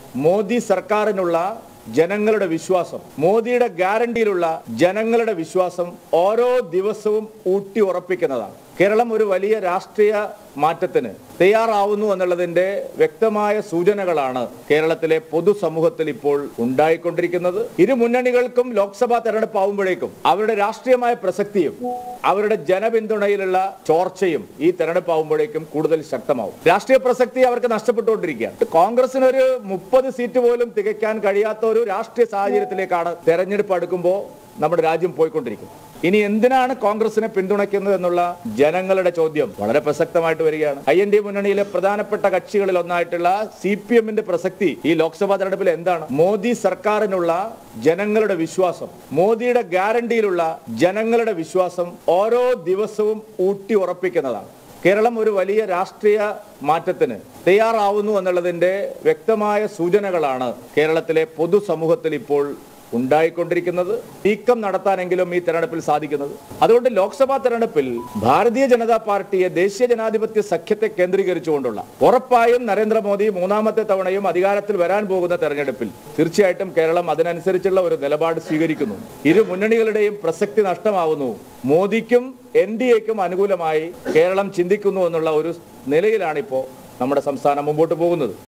മോദി സർക്കാരിനുള്ള ജനങ്ങളുടെ വിശ്വാസം, മോദിയുടെ ഗ്യാരണ്ടിയിലുള്ള ജനങ്ങളുടെ വിശ്വാസം ഓരോ ദിവസവും ഊട്ടി ഉറപ്പിക്കുന്നതാണ്. കേരളം ഒരു വലിയ രാഷ്ട്രീയ മാറ്റത്തിന് തയ്യാറാവുന്നു എന്നുള്ളതിന്റെ വ്യക്തമായ സൂചനകളാണ് കേരളത്തിലെ പൊതുസമൂഹത്തിൽ ഇപ്പോൾ ഉണ്ടായിക്കൊണ്ടിരിക്കുന്നത്. ഇരു മുന്നണികൾക്കും ലോക്സഭാ തെരഞ്ഞെടുപ്പ് ആവുമ്പോഴേക്കും അവരുടെ രാഷ്ട്രീയമായ പ്രസക്തിയും അവരുടെ ജനപിന്തുണയിലുള്ള ചോർച്ചയും ഈ തെരഞ്ഞെടുപ്പ് ആവുമ്പോഴേക്കും കൂടുതൽ ശക്തമാവും. രാഷ്ട്രീയ പ്രസക്തി അവർക്ക് നഷ്ടപ്പെട്ടുകൊണ്ടിരിക്കുകയാണ്. കോൺഗ്രസിന് ഒരു 30 സീറ്റ് പോലും തികയ്ക്കാൻ കഴിയാത്ത ഒരു രാഷ്ട്രീയ സാഹചര്യത്തിലേക്കാണ് തെരഞ്ഞെടുപ്പ് അടുക്കുമ്പോൾ നമ്മുടെ രാജ്യം പോയിക്കൊണ്ടിരിക്കുന്നത്. ഇനി എന്തിനാണ് കോൺഗ്രസിനെ പിന്തുണയ്ക്കുന്നത് എന്നുള്ള ജനങ്ങളുടെ ചോദ്യം വളരെ പ്രസക്തമായിട്ട് വരികയാണ്. IND മുന്നണിയിലെ പ്രധാനപ്പെട്ട കക്ഷികളിൽ ഒന്നായിട്ടുള്ള CPM-ന്റെ പ്രസക്തി ഈ ലോക്സഭാ തെരഞ്ഞെടുപ്പിൽ എന്താണ്? മോദി സർക്കാരിനുള്ള ജനങ്ങളുടെ വിശ്വാസം, മോദിയുടെ ഗ്യാരണ്ടിയിലുള്ള ജനങ്ങളുടെ വിശ്വാസം ഓരോ ദിവസവും ഊട്ടി ഉറപ്പിക്കുന്നതാണ്. കേരളം ഒരു വലിയ രാഷ്ട്രീയ മാറ്റത്തിന് തയ്യാറാവുന്നു എന്നുള്ളതിന്റെ വ്യക്തമായ സൂചനകളാണ് കേരളത്തിലെ പൊതുസമൂഹത്തിൽ ഇപ്പോൾ ഉണ്ടായിക്കൊണ്ടിരിക്കുന്നത്. നീക്കം നടത്താനെങ്കിലും ഈ തെരഞ്ഞെടുപ്പിൽ സാധിക്കുന്നത്. അതുകൊണ്ട് ലോക്സഭാ തെരഞ്ഞെടുപ്പിൽ ഭാരതീയ ജനതാ പാർട്ടിയെ, ദേശീയ ജനാധിപത്യ സഖ്യത്തെ കേന്ദ്രീകരിച്ചുകൊണ്ടുള്ള ഉറപ്പായും നരേന്ദ്രമോദി 3ാമത്തെ തവണയും അധികാരത്തിൽ വരാൻ പോകുന്ന തെരഞ്ഞെടുപ്പിൽ തീർച്ചയായിട്ടും കേരളം അതിനനുസരിച്ചുള്ള ഒരു നിലപാട് സ്വീകരിക്കുന്നു. ഇരു മുന്നണികളുടെയും പ്രസക്തി നഷ്ടമാവുന്നു. മോദിക്കും NDAക്കും അനുകൂലമായി കേരളം ചിന്തിക്കുന്നു എന്നുള്ള ഒരു നിലയിലാണിപ്പോൾ നമ്മുടെ സംസ്ഥാനം മുമ്പോട്ട് പോകുന്നത്.